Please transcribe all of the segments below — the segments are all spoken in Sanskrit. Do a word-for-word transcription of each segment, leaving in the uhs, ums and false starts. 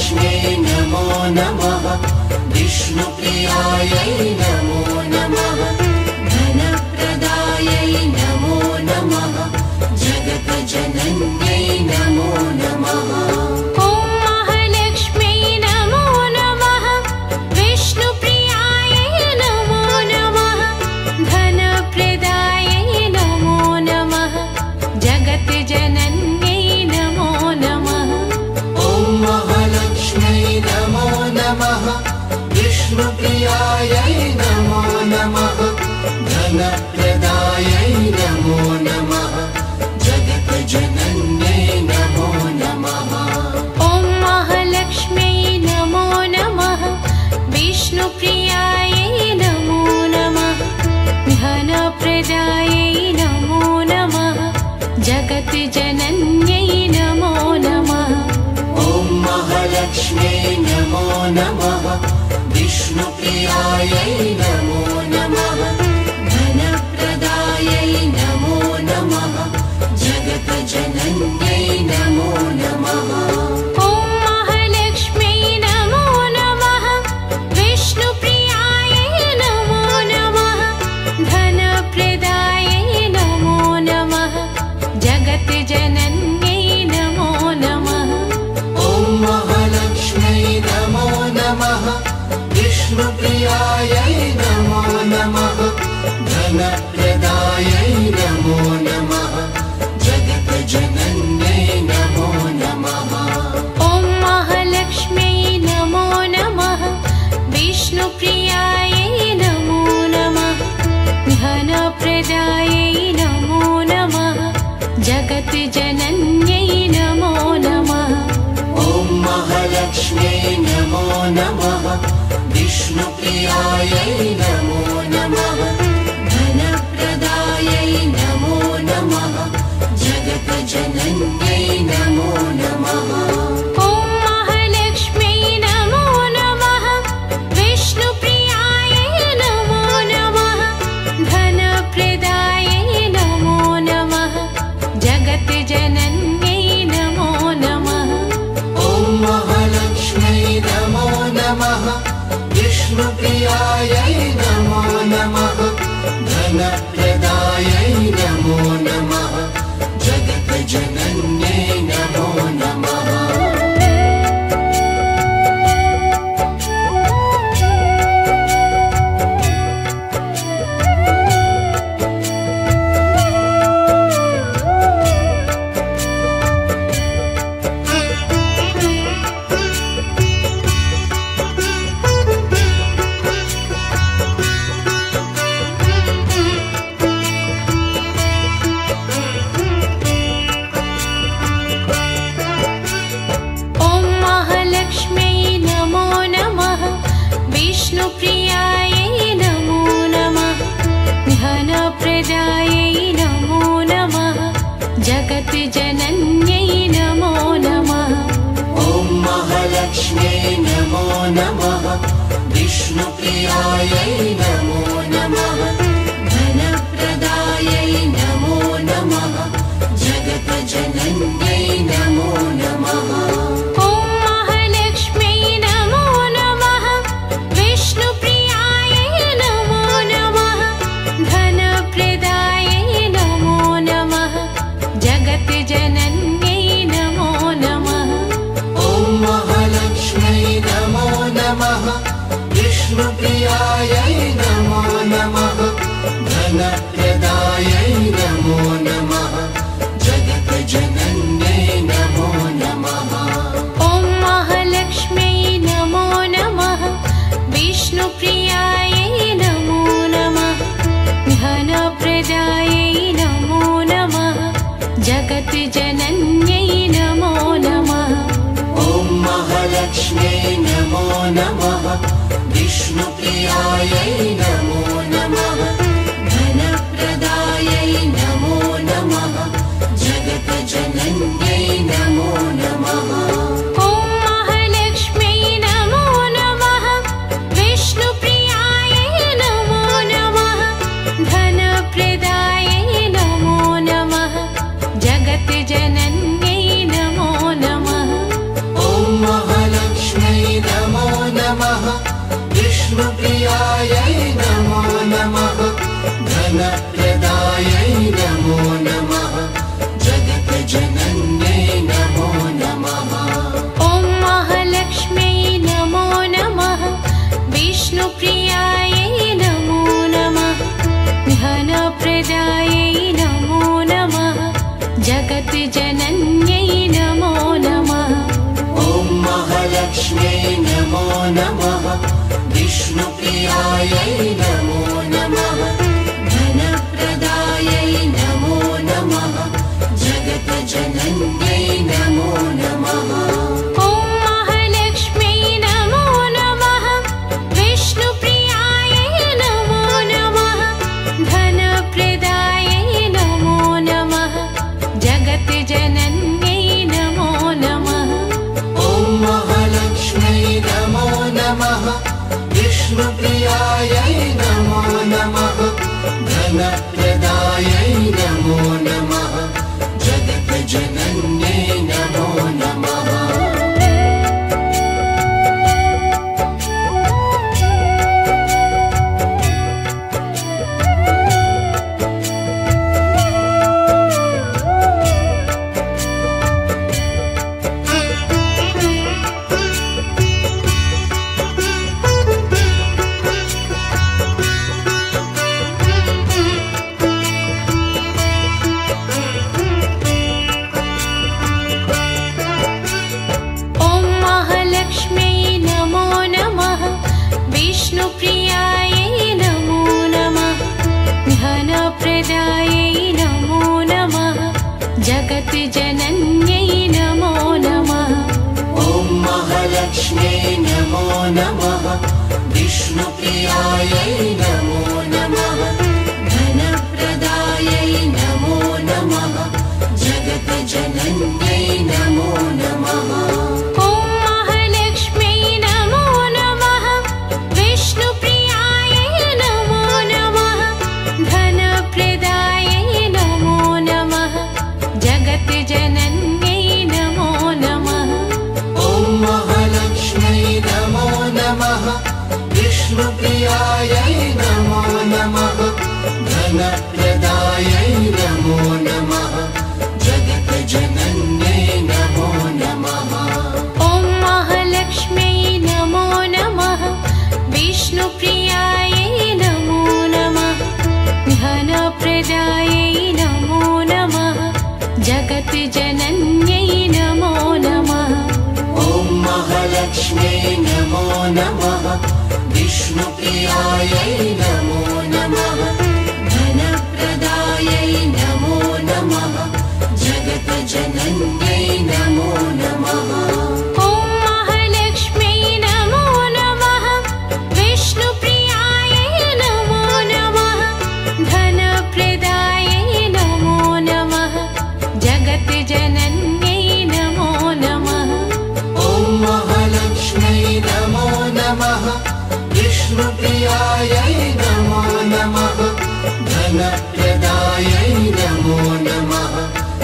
महालक्ष्म्यै नमो नमः विष्णुप्रियायै नमो नमः धनप्रदायै नमो नमः जगतजनन्यै नमो नमः विष्णुप्रियायै नमो नमः धनप्रदायै नमो नमः जगतजनन्यै नमो नमः ॐ महालक्ष्म्यै नमो नमः विष्णुप्रियायै नमो नमः धनप्रदायै नमो नमः जगतजनन्यै नमो नमः ॐ महालक्ष्म्यै नमो नमः विष्णुप्रियायै नमो नमः धनप्रदायै नमो नमः जगतजनन्यै नमो नमः ॐ महालक्ष्म्यै नमो नमः विष्णुप्रियायै नमो नमः धनप्रदायै नमो नमः जगतजनन्यै नमो नमः ॐ महालक्ष्म्यै नमो नमः विष्णुप्रियायै नमो नमः धनप्रदायै नमो नमः जगतजनन्यै नमो नमः ॐ महालक्ष्म्यै नमो नमः विष्णुप्रियायै नमो नमः धनप्रदायै नमो नमः जगतजनन्यै नमो नमः ॐ महालक्ष्म्यै नमो नमः विष्णुप्रियायै नमो नमः धनप्रदायै नमो नमः जगतजनन्यै नमो नमः ॐ महालक्ष्म्यै नमो नमः विष्णुप्रियायै नमो नमः धनप्रदायै नमो नमः जगतजनन्यै नमो नमः ॐ महालक्ष्म्यै नमो नमः विष्णुप्रियायै नमो नमः धनप्रदायै नमो नमः जगतजनन्यै नमो नमः विष्णुप्रियायै नमो नमः धनप्रदायै नमो नमः जगतजनन्यै नमो नमः ॐ महालक्ष्म्यै नमो नमः विष्णुप्रियायै नमो नमः धनप्रदायै नमो नमः जगतजनन्यै नमो नमः जगतजनन्यै नमो नमः ॐ महालक्ष्म्यै नमो नमः विष्णुप्रियायै नमो नमः धनप्रदायै नमो नमः जगतजनन्यै नमो नमः ॐ महालक्ष्म्यै नमो नमः विष्णुप्रियायै नमो नमः धनप्रदायै नमो नमः जगतजनन्यै नमो नमः ॐ महालक्ष्म्यै नमो नमः विष्णुप्रियायै नमो नमः धनप्रदायै नमो नमः जगतजनन्यै नमो नमः ॐ महालक्ष्म्यै नमो नमः विष्णुप्रियायै नमो नमः धनप्रदायै नमो नमः जगतजनन्यै नमो नमः ॐ महालक्ष्म्यै नमः विष्णुप्रियायै नमो नमः धनप्रदायै नमो नमः जगतजनन्यै नमो नमः ॐ महालक्ष्म्यै नमो नमः विष्णुप्रियायै नमो नमः धनप्रदायै नमो नमः जगतजनन्यै नमो नमः ॐ महालक्ष्म्यै नमो नमः विष्णुप्रियायै नमो नमः धनप्रदायै नमो नमः जगतजनन्यै नमो नमः विष्णुप्रियायै नमो नमः धनप्रदायै नमो नमः जगतजनन्यै नमो नमः ॐ महालक्ष्म्यै नमो नमः विष्णुप्रियायै नमो नमः धनप्रदायै नमो नमः जगतजनन्यै नमो नमः विष्णुप्रियायै नमो नमः धनप्रदायै नमो नमः जगतजनन्यै नमो नमः ॐ महालक्ष्म्यै नमो नमः विष्णुप्रियायै नमो नमः धनप्रदायै नमो नमः जगतजनन्यै नमो नमः ॐ महालक्ष्म्यै नमो नमः विष्णुप्रियायै नमो नमः धनप्रदायै नमो नमः जगतजनन्यै नमो नमः ॐ महालक्ष्म्यै नमो नमः विष्णुप्रियायै नमो नमः धनप्रदायै नमो नमः जगतजनन्यै नमो नमः ॐ महालक्ष्म्यै नमो नमः विष्णुप्रियायै नमो नमः धनप्रदायै नमो नमः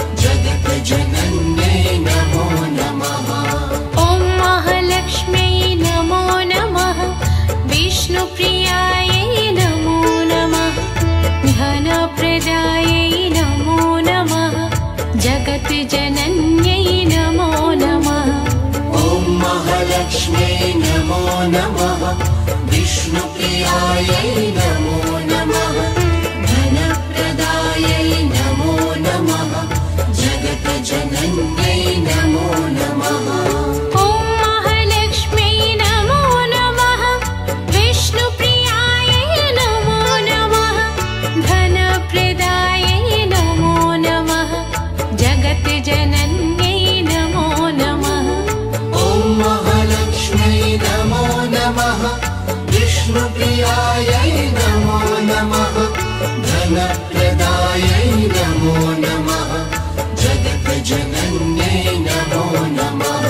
जगतजनन्यै नमो नमः ॐ महालक्ष्म्यै नमो नमः विष्णुप्रियायै नमो नमः धनप्रदायै नमो नमः जगतजनन्यै नमो नमः ॐ महालक्ष्म्यै नमो नमः विष्णुप्रियायै नमो नमः धनप्रदायै नमो नमः जगतजनन्यै नमो नमः ॐ महालक्ष्म्यै नमो नमः विष्णुप्रियायै नमो नमः धनप्रदायै नमो नमः जगतजनन्यै नमो नमः ॐ महालक्ष्म्यै नमो नमः विष्णुप्रियायै नमो नमः धनप्रदायै नमो नमः जगतजनन्यै नमो नमः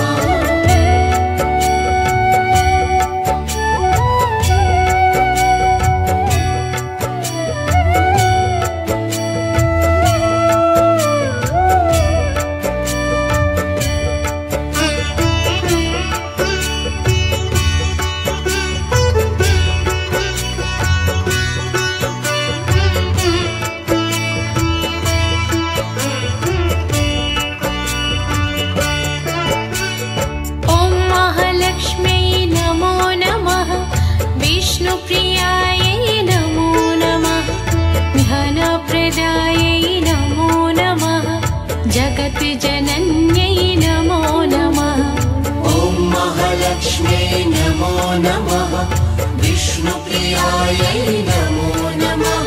नमः विष्णुप्रियायै नमो नमः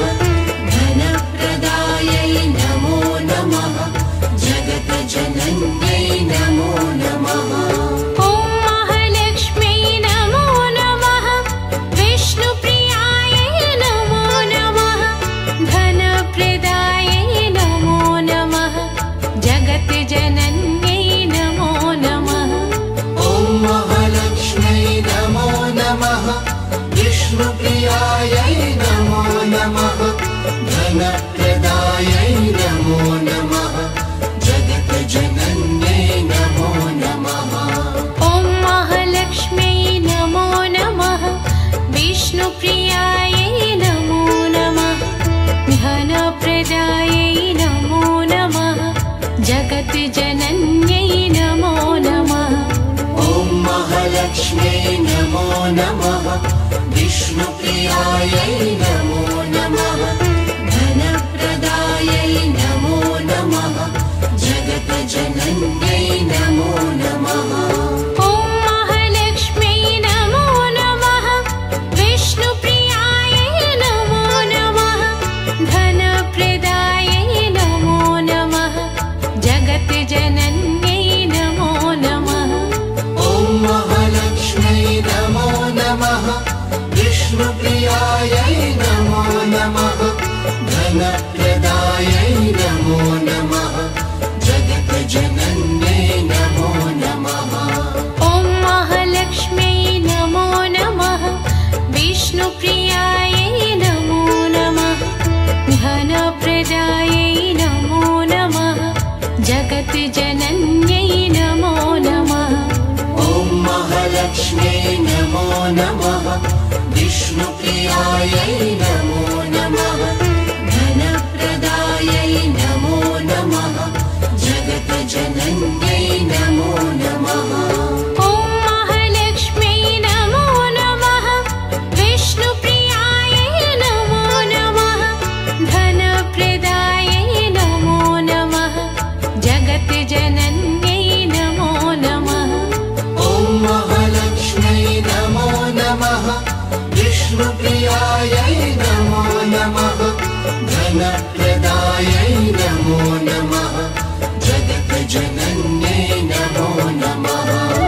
धनप्रदायै नमो नमः जगतजनन्यै नमो नमः ॐ महालक्ष्म्यै नमो नमः विष्णुप्रियायै नमो नमः धनप्रदायै नमो नमः जगतजनन्यै नमो नमः ॐ महालक्ष्म्यै नमो नमः विष्णुप्रियायै नमो नमः धनप्रदायै नमो नमः जगतजनन्यै नमो नमः ॐ महालक्ष्म्यै नमो नमः विष्णुप्रियायै नमो नमः धनप्रदायै नमो नमः जगतजनन्यै नमो नमः ॐ महालक्ष्म्यै नमो नमः विष्णुप्रियायै नमो नमः धनप्रदायै नमो नमः जगतजनन्यै नमो नमः ॐ महालक्ष्म्यै नमो नमः विष्णुप्रियायै नमो नमः धनप्रदायै नमो नमः जगतजनन्यै नमो नमः ॐ महालक्ष्म्यै नमो नमः विष्णुप्रियायै नमो नमः धनप्रदायै नमो नमः जगतजनन्यै नमो नमः ॐ महालक्ष्म्यै नमो नमः विष्णुप्रियायै नमो नमः धनप्रदायै नमो नमः जगतजनन्यै नमो नमः ॐ महालक्ष्म्यै नमो नमः विष्णुप्रियायै नमो नमः धनप्रदायै नमो नमः जगतजनन्यै नमो नमः ॐ महालक्ष्म्यै नमो नमः विष्णुप्रियायै नमो नमः धनप्रदायै नमो नमः जगतजनन्यै नमो नमः ॐ महालक्ष्म्यै नमो नमः विष्णुप्रियायै नमो नमः धनप्रदायै नमो नमः जगतजनन्यै नमो नमः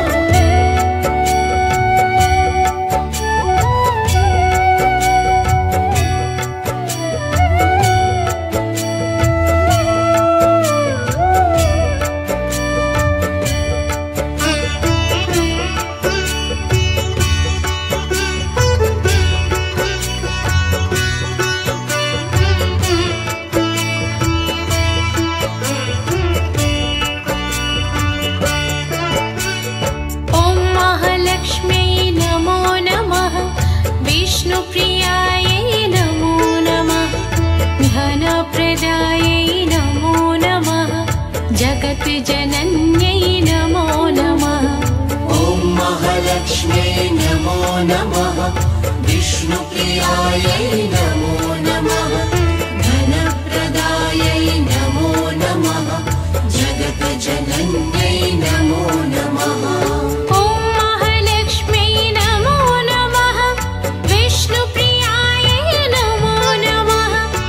ॐ महालक्ष्म्यै नमो नमः विष्णुप्रियायै नमो नमः धनप्रदायै नमो नमः जगतजनन्यै नमो नमः ॐ महालक्ष्म्यै नमो नमः विष्णुप्रियायै नमो नमः धनप्रदायै नमो नमः जगतजनन्यै नमो नमः ॐ महालक्ष्म्यै नमो नमः विष्णुप्रियायै नमो नमः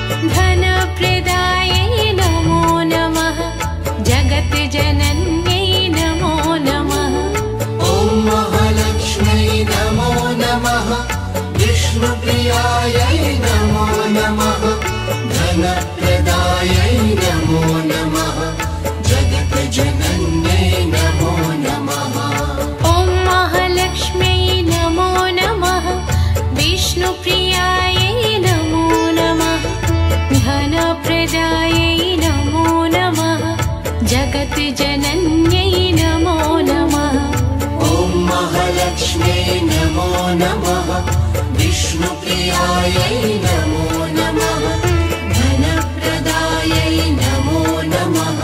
धनप्रदायै नमो नमः जगतजनन्यै नमो नमः ॐ महालक्ष्म्यै नमो नमः विष्णुप्रियायै नमो नमः धनप्रदायै नमो नमः जगतजनन्यै नमो नमः ॐ महालक्ष्म्यै नमो नमः विष्णुप्रियायै नमो नमः धनप्रदायै नमो नमः जगतजनन्यै नमो नमः ॐ महालक्ष्म्यै नमो नमः विष्णुप्रियायै नमो नमः धनप्रदायै नमो नमः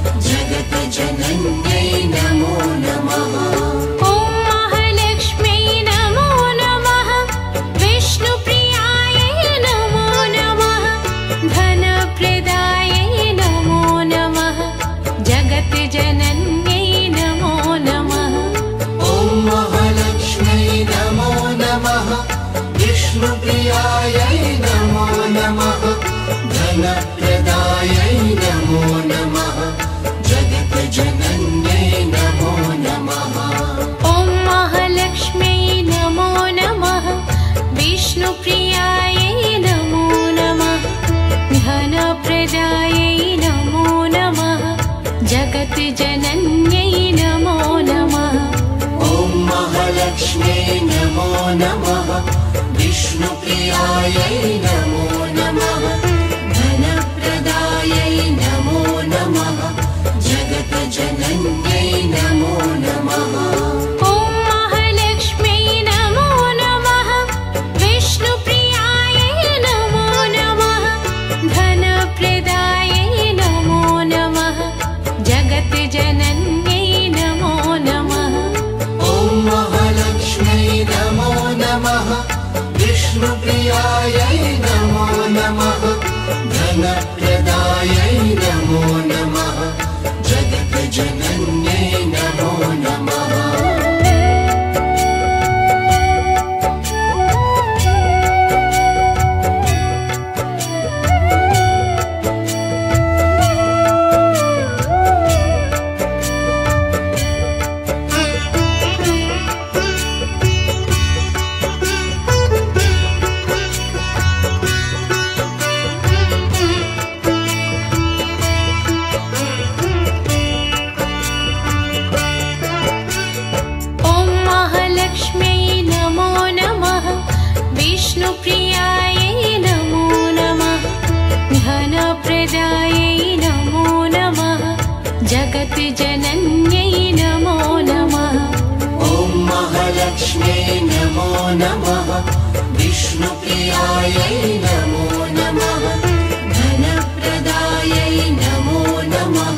जगतजनन्यै नमो नमः ॐ महालक्ष्म्यै नमो नमः विष्णुप्रियायै नमो नमः धनप्रदायै नमो नमः जगतजनन्यै नमो नमः ॐ महालक्ष्म्यै नमो विष्णुप्रियायै नमो नमः धनप्रदायै नमो नमः जगज्जनन्यै नमो नमः ॐ महालक्ष्म्यै नमो नमः विष्णुप्रियायै नमो नमः धनप्रदायै नमो नमः जगज्जनन्यै नमो नमः ॐ महालक्ष्म्यै नमो नमः विष्णुप्रियायै नमो नमः धनप्रदायै नमो नमः जगज्जनन्यै नमो नमः ॐ महालक्ष्म्यै नमो नमः विष्णुप्रियायै नमो नमः धनप्रदायै नमो नमः जगज्जनन्यै नमो नमः ॐ महालक्ष्म्यै नमो नमः विष्णुप्रियायै नमो नमः धनप्रदायै नमो नमः जगज्जनन्यै नमो नमः ॐ महालक्ष्म्यै नमो नमः विष्णुप्रियायै नमो नमः धनप्रदायै नमो नमः जगज्जनन्यै नमो नमः ॐ महालक्ष्म्यै नमो नमः विष्णुप्रियायै नमो नमः धनप्रदायै नमो नमः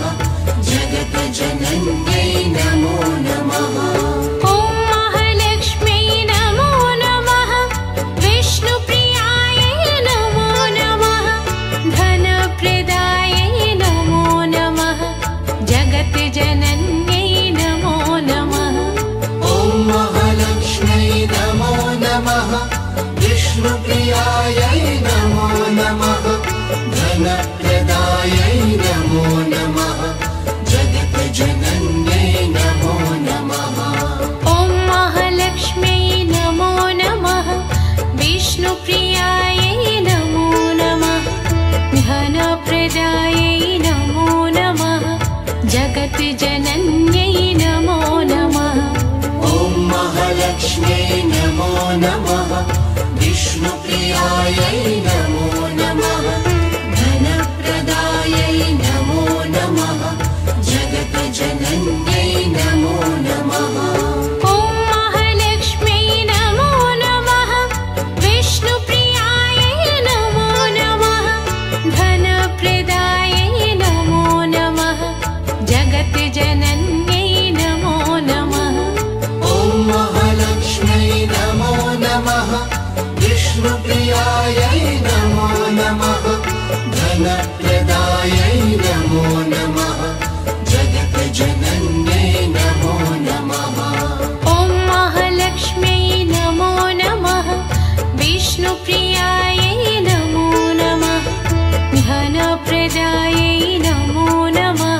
जगज्जनन्यै नमो नमः ॐ महालक्ष्म्यै नमो नमः विष्णुप्रियायै नमो नमः धनप्रदायै नमो नमः जगज्जनन्यै नमो नमः ॐ महालक्ष्म्यै नमो नमः विष्णुप्रियायै नमो नमः धनप्रदायै नमो नमः जगज्जनन्यै नमो नमः ॐ महालक्ष्म्यै नमो नमः विष्णुप्रियायै नमो नमः धनप्रदायै नमो नमः जगज्जनन्यै नमो नमः ॐ महालक्ष्म्यै नमो नमः विष्णुप्रियायै नमो नमः धनप्रदायै नमो नमः जगज्जनन्यै नमो नमः ॐ महालक्ष्म्यै नमो नमः विष्णुप्रियायै नमो नमः धनप्रदायै नमो नमः जगज्जनन्यै नमो नमः ॐ महालक्ष्म्यै नमो नमः विष्णुप्रियायै नमो नमः धनप्रदायै नमो नमः जगज्जनन्यै नमो नमः ॐ महालक्ष्म्यै नमो नमः विष्णुप्रियायै नमो नमः धनप्रदायै नमो नमः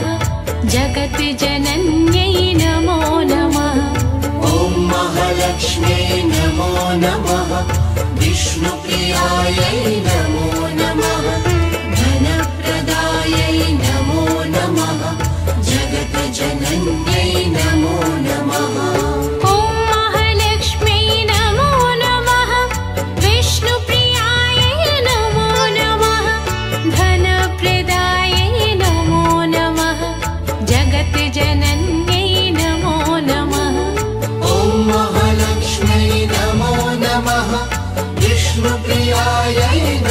जगज्जनन्यै नमो नमः ॐ महालक्ष्म्यै नमो नमः विष्णुप्रियायै नमो नमः धनप्रदायै नमो नमः जगज्जनन्यै नमो नमः ॐ महालक्ष्म्यै नमो नमः विष्णुप्रियायै नमो नमः धनप्रदायै नमो नमः जगज्जनन्यै नमो नमः ॐ महालक्ष्म्यै नमो नमः विष्णुप्रियायै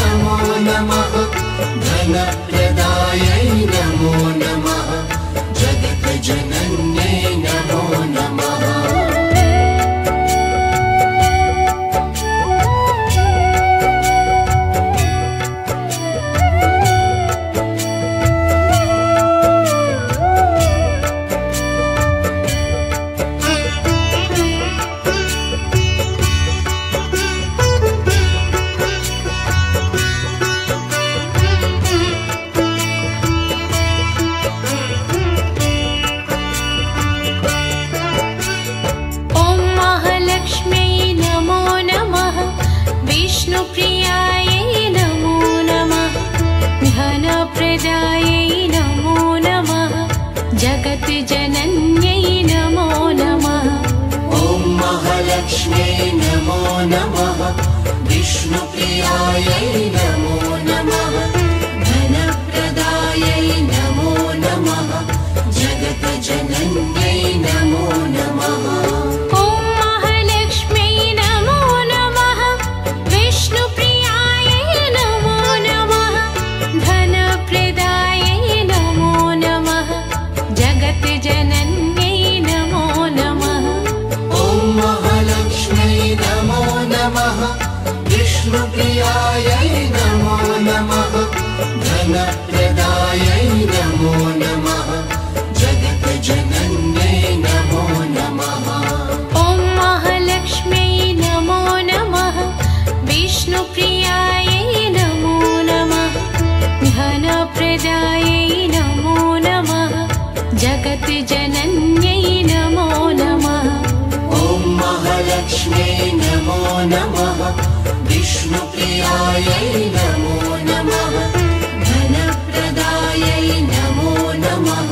महालक्ष्म्यै नमो नमः विष्णुप्रियायै नमो नमः धनप्रदायै नमो नमः जगतजनन्यै नमो नमः ॐ महालक्ष्म्यै नमो नमः विष्णुप्रियायै नमो नमः धनप्रदायै नमो नमः जगतजनन्यै नमो नमः ॐ महालक्ष्म्यै नमो नमः विष्णुप्रियायै नमो नमः धनप्रदायै नमो नमः जगतजनन्यै नमो नमः ॐ महालक्ष्म्यै नमो नमः विष्णुप्रियायै नमो नमः धनप्रदायै नमो नमः जगतजनन्यै नमो नमः ॐ महालक्ष्म्यै नमो नमः विष्णुप्रियायै नमो नमः धनप्रदायै नमो नमः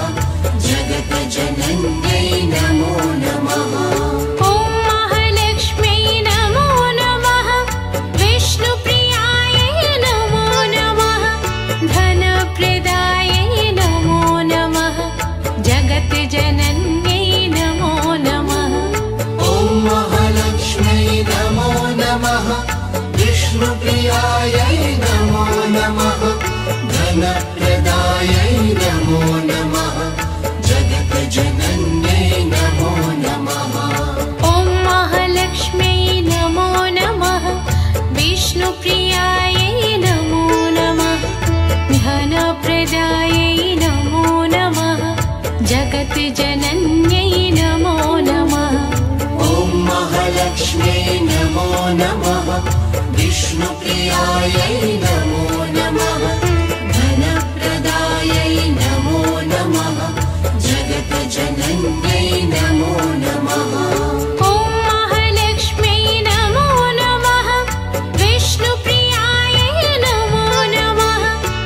जगतजनन्यै नमो नमः ॐ महालक्ष्म्यै नमो नमः विष्णुप्रियायै नमो नमः धनप्रदायै नमो नमः जगतजनन्यै नमो नमः ॐ महालक्ष्म्यै नमो नमः विष्णुप्रियायै नमो नमः धनप्रदायै नमो नमः जगतजनन्यै नमो नमः ॐ महालक्ष्म्यै नमो नमः विष्णुप्रियायै नमो नमः धनप्रदायै नमो नमः जगतजनन्यै नमो नमः ॐ महालक्ष्म्यै नमो नमः विष्णुप्रियायै नमो नमः धनप्रदायै नमो नमः जगतजनन्यै नमो नमः ॐ महालक्ष्म्यै नमो नमः विष्णुप्रियायै नमो नमः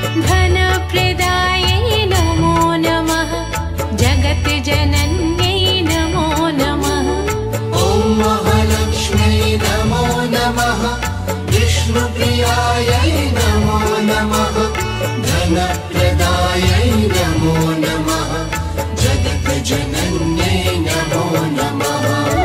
धनप्रदायै नमो नमः जगतजनन्यै नमो नमः ॐ महालक्ष्म्यै नमो नमः विष्णुप्रियायै नमो नमः धनप्रदायै नमो नमः जगतजनन्यै नमो नमः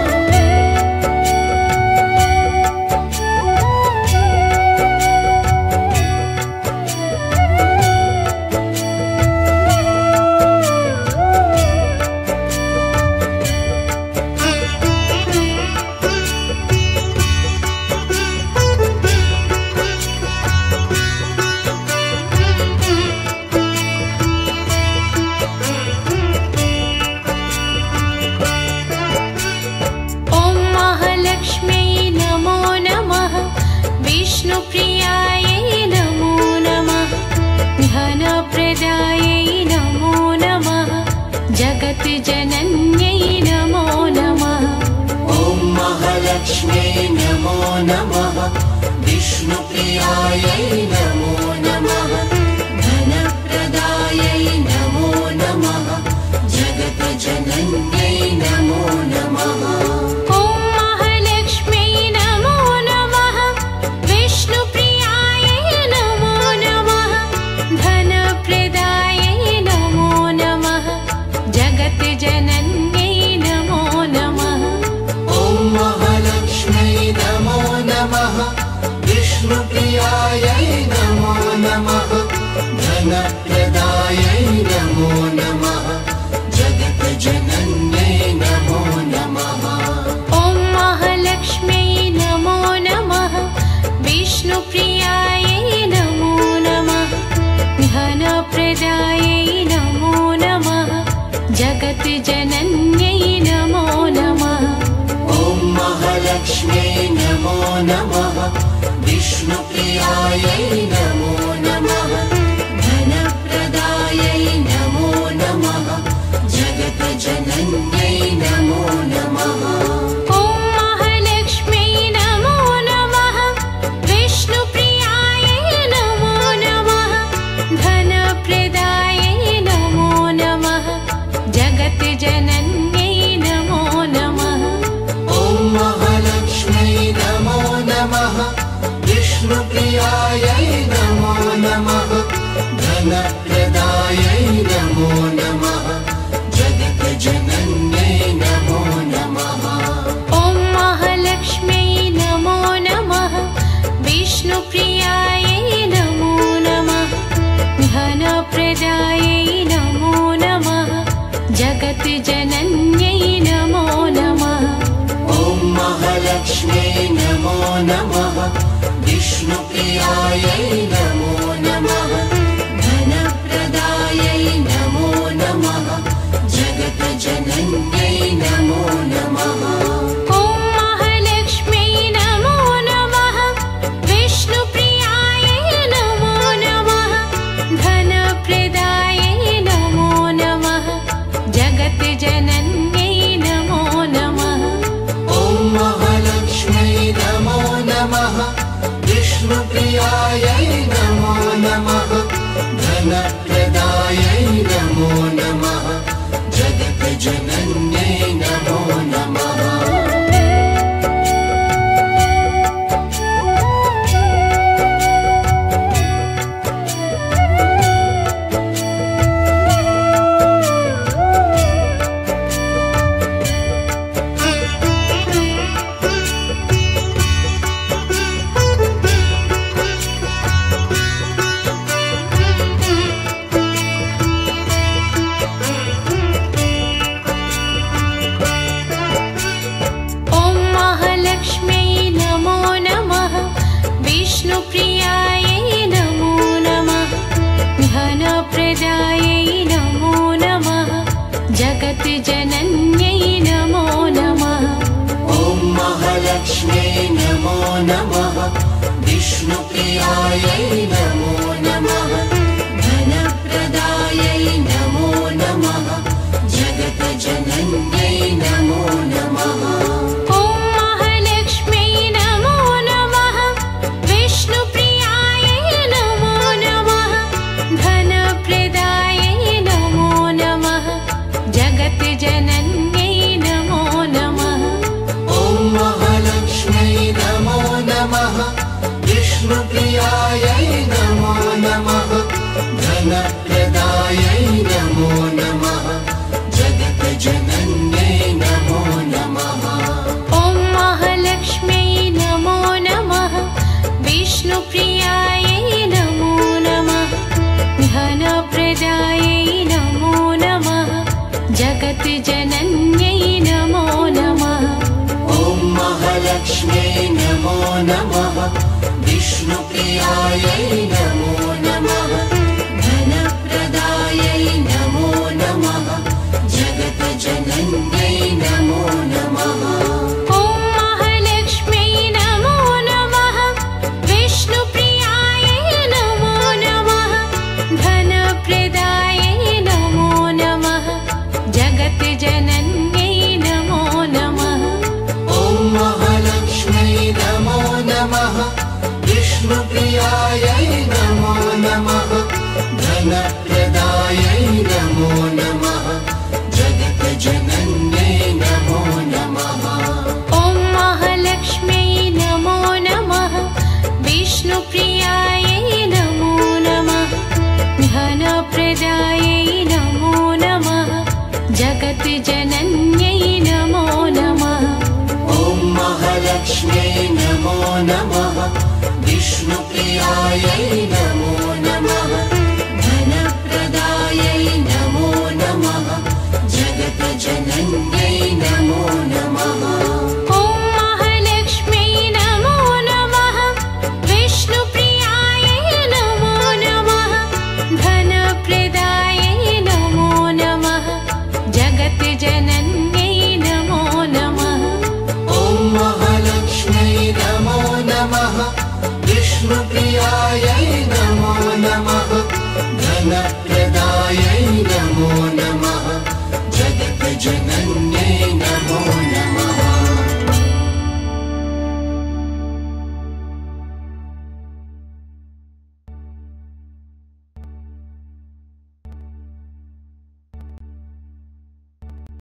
ॐ महालक्ष्म्यै नमो नमः विष्णुप्रियायै नमो नमः धनप्रदायै नमो नमः जगतजनन्यै नमो नमः ॐ महालक्ष्म्यै नमो नमः विष्णुप्रियायै नमो नमः धनप्रदायै नमो नमः जगतजनन्यै नमो नमः ॐ महालक्ष्म्यै नमो नमः विष्णुप्रियायै नमो नमः धनप्रदायै नमो नमः जगतजनन्यै नमो नमः ॐ महालक्ष्म्यै नमो नमः विष्णुप्रियायै नमो नमः धनप्रदायै नमो नमः जगतजनन्यै नमो नमः ॐ महालक्ष्म्यै नमो नमः विष्णुप्रियायै नमो नमः धनप्रदायै नमो नमः जगतजनन्यै नमो नमः ॐ महालक्ष्म्यै नमो नमः विष्णुप्रियायै नमो नमः धनप्रदायै नमो नमः जगतजनन्यै नमो नमः ॐ महालक्ष्म्यै नमो नमः विष्णुप्रियायै नमो नमः धनप्रदायै नमो नमः जगतजनन्यै नमो नमः ॐ महालक्ष्म्यै नमः विष्णुप्रियायै नमो नमः धनप्रदायै नमो नमः जगतजनन्यै नमो नमः ॐ महालक्ष्म्यै नमो नमः विष्णुप्रियायै नमो नमः धनप्रदायै नमो नमः जगतजनन्यै नमो नमः ॐ महालक्ष्म्यै नमो नमः विष्णुप्रियायै नमो नमः धनप्रदायै नमो नमः जगतजनन्यै नमो नमः ॐ महालक्ष्म्यै नमो नमः विष्णुप्रियायै नमो नमः धनप्रदायै नमो नमः जगतजनन्यै नमो नमः ॐ महालक्ष्म्यै नमो नमः विष्णुप्रियायै नमो नमः धनप्रदायै नमो नमः जगतजनन्यै नमो नमः ॐ महालक्ष्म्यै नमो नमः विष्णुप्रियायै नमो नमः धनप्रदायै नमो नमः जगतजनन्यै नमो नमः ॐ महालक्ष्म्यै नमो नमः विष्णुप्रियायै नमो नमः धनप्रदायै नमो नमः जगतजनन्यै नमो नमः ॐ महालक्ष्म्यै नमो नमः विष्णुप्रियायै नमो नमः धनप्रदायै नमो नमः जगतजनन्यै नमो नमः ॐ महालक्ष्म्यै नमो नमः विष्णुप्रियायै नमो नमः धनप्रदायै नमो नमः जगतजनन्यै नमो नमः ॐ महालक्ष्म्यै नमो नमः विष्णुप्रियायै नमो नमः धनप्रदायै नमो नमः जगतजनन्यै नमो नमः ॐ महालक्ष्म्यै नमो नमः विष्णुप्रियायै